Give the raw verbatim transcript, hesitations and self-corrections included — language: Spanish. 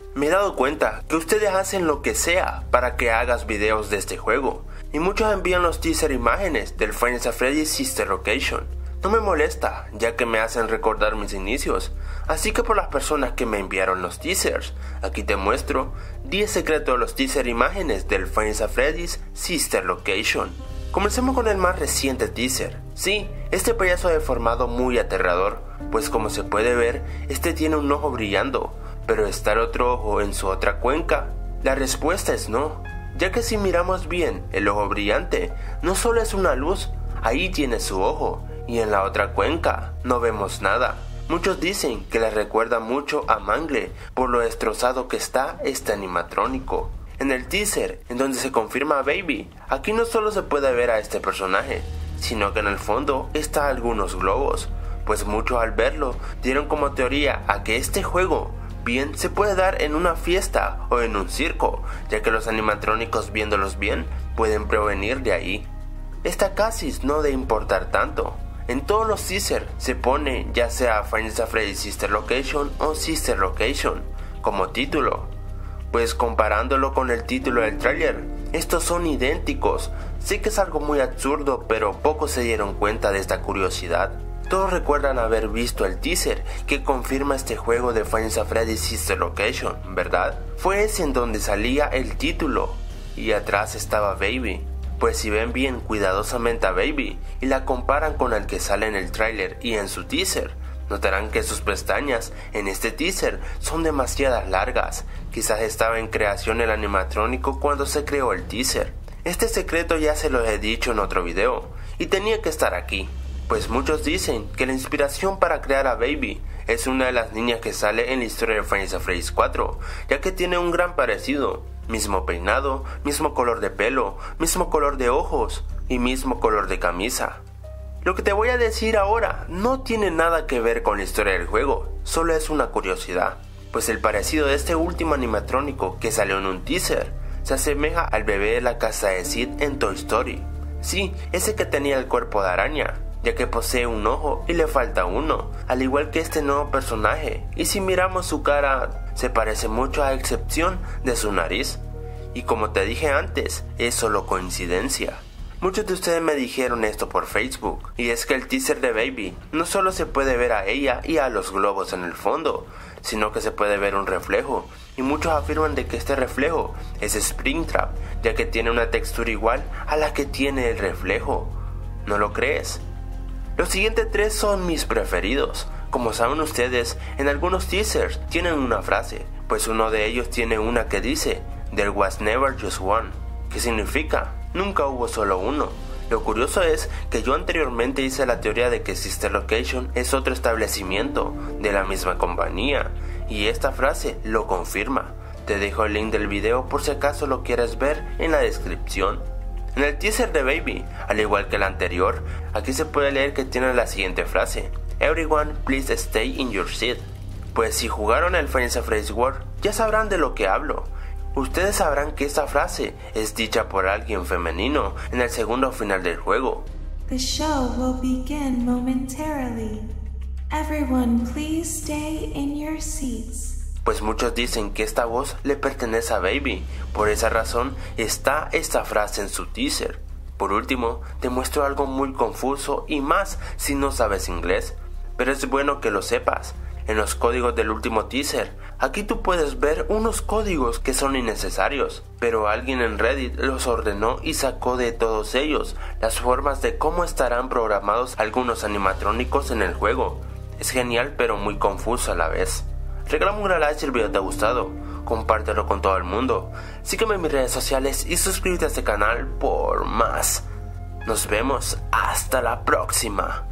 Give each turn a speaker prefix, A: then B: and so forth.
A: Me he dado cuenta que ustedes hacen lo que sea para que hagas videos de este juego, y muchos envían los teaser imágenes del Five Nights at Freddy's Sister Location. No me molesta, ya que me hacen recordar mis inicios, así que por las personas que me enviaron los teasers, aquí te muestro diez secretos de los teaser imágenes del Five Nights at Freddy's Sister Location. Comencemos con el más reciente teaser. Sí, este payaso deformado muy aterrador, pues como se puede ver, este tiene un ojo brillando, pero ¿está el otro ojo en su otra cuenca? La respuesta es no, ya que si miramos bien, el ojo brillante no solo es una luz, ahí tiene su ojo, y en la otra cuenca no vemos nada. Muchos dicen que le recuerda mucho a Mangle por lo destrozado que está este animatrónico. En el teaser, en donde se confirma a Baby, aquí no solo se puede ver a este personaje, sino que en el fondo está algunos globos, pues muchos al verlo dieron como teoría a que este juego bien se puede dar en una fiesta o en un circo, ya que los animatrónicos viéndolos bien pueden provenir de ahí. Esta casi no de importar tanto. En todos los teasers se pone ya sea Five Nights at Freddy's Sister Location o Sister Location como título, pues comparándolo con el título del tráiler, estos son idénticos. Sé que es algo muy absurdo, pero pocos se dieron cuenta de esta curiosidad. Todos recuerdan haber visto el teaser que confirma este juego de Five Nights at Freddy's Sister Location, ¿verdad? Fue ese en donde salía el título y atrás estaba Baby. Pues si ven bien cuidadosamente a Baby y la comparan con el que sale en el tráiler y en su teaser, notarán que sus pestañas en este teaser son demasiadas largas. Quizás estaba en creación el animatrónico cuando se creó el teaser. Este secreto ya se lo he dicho en otro video y tenía que estar aquí, pues muchos dicen que la inspiración para crear a Baby es una de las niñas que sale en la historia de Five Nights at Freddy's cuatro, ya que tiene un gran parecido. Mismo peinado, mismo color de pelo, mismo color de ojos y mismo color de camisa. Lo que te voy a decir ahora no tiene nada que ver con la historia del juego, solo es una curiosidad, pues el parecido de este último animatrónico que salió en un teaser se asemeja al bebé de la casa de Sid en Toy Story. Sí, ese que tenía el cuerpo de araña, ya que posee un ojo y le falta uno, al igual que este nuevo personaje, y si miramos su cara se parece mucho a excepción de su nariz, y como te dije antes, es solo coincidencia. Muchos de ustedes me dijeron esto por Facebook, y es que el teaser de Baby no solo se puede ver a ella y a los globos en el fondo, sino que se puede ver un reflejo, y muchos afirman de que este reflejo es Springtrap, ya que tiene una textura igual a la que tiene el reflejo. ¿No lo crees? Los siguientes tres son mis preferidos. Como saben ustedes, en algunos teasers tienen una frase, pues uno de ellos tiene una que dice "There was never just one", que significa nunca hubo solo uno. Lo curioso es que yo anteriormente hice la teoría de que Sister Location es otro establecimiento de la misma compañía, y esta frase lo confirma. Te dejo el link del video por si acaso lo quieres ver en la descripción. En el teaser de Baby, al igual que el anterior, aquí se puede leer que tiene la siguiente frase: "Everyone please stay in your seat". Pues si jugaron el Five Nights at Freddy's World, ya sabrán de lo que hablo. Ustedes sabrán que esta frase es dicha por alguien femenino en el segundo final del juego.
B: The show will begin momentarily. Everyone please stay in your seats.
A: Pues muchos dicen que esta voz le pertenece a Baby, por esa razón está esta frase en su teaser. Por último, te muestro algo muy confuso y más si no sabes inglés, pero es bueno que lo sepas. En los códigos del último teaser, aquí tú puedes ver unos códigos que son innecesarios, pero alguien en Reddit los ordenó y sacó de todos ellos las formas de cómo estarán programados algunos animatrónicos en el juego. Es genial pero muy confuso a la vez. Regálame un gran like si el video te ha gustado, compártelo con todo el mundo, sígueme en mis redes sociales y suscríbete a este canal por más. Nos vemos hasta la próxima.